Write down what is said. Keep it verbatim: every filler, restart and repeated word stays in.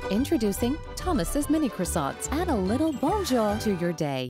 Introducing Thomas's Mini Croissants. Add a little bonjour to your day.